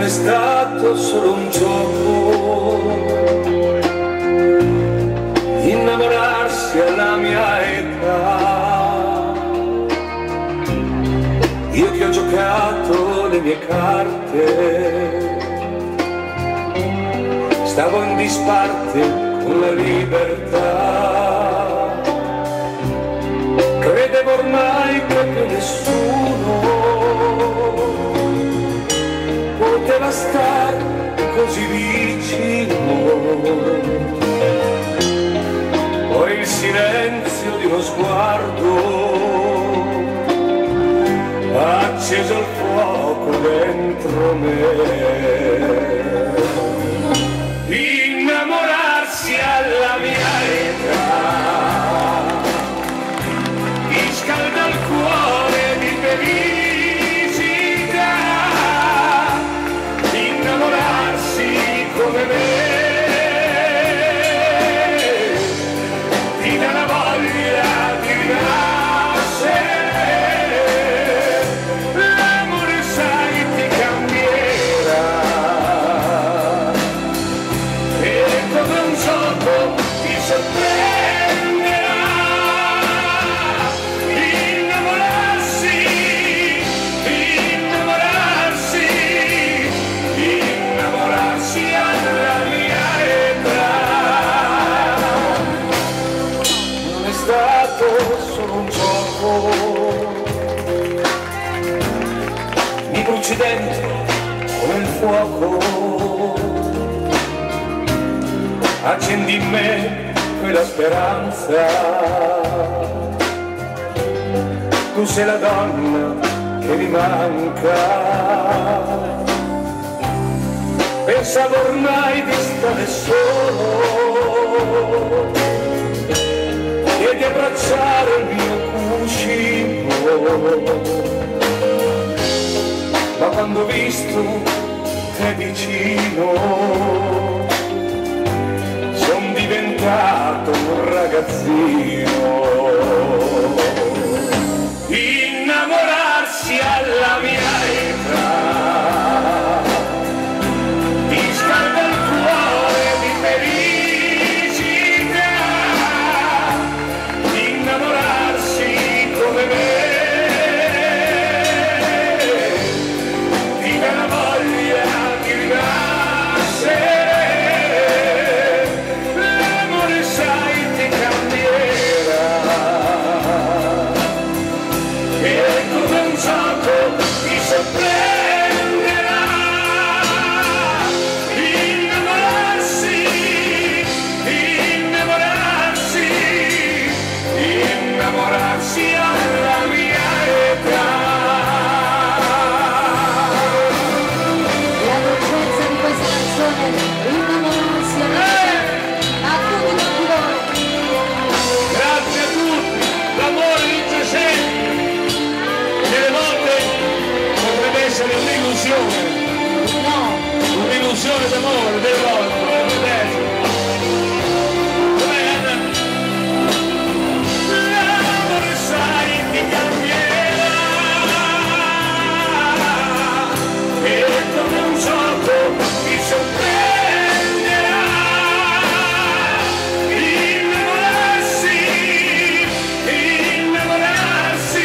stato solo un gioco innamorarsi alla mia età. Io che ho giocato le mie carte, stavo in disparte con la libertà. Credevo ormai che più nessuno poteva star così vicino. Poi il silenzio di uno sguardo ha acceso il fuoco dentro me. Innamorarsi alla mia età mi scalda il cuore di felicità. Innamorarsi come me ti dà la voglia di rinascere. L'amore sai ti cambierà e come un gioco ti sorprenderà. Innamorarsi, innamorarsi, innamorarsi alla mia età. Non è stato solo un gioco, mi bruci dentro come il fuoco. Accendi in me quella speranza, tu sei la donna che mi manca. Pensavo ormai di stare solo e di abbracciare il mio cuscino, ma quando ho visto te vicino son diventato un ragazzino. Innamorarsi alla mia età ti scalda il cuore di felicità. Innamorarsi come me ti dà la voglia di rinascere. Un'illusione d'amore, delle volte, l'amore sai ti cambierà e come un gioco ti sorprenderà. Innamorarsi, innamorarsi,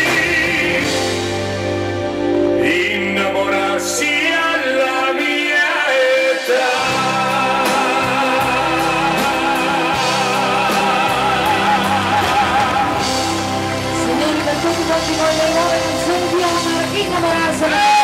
innamorarsi alla mia età. Signori, per tutti quanti voi le nuove canzoni di Omar, innamorarsi.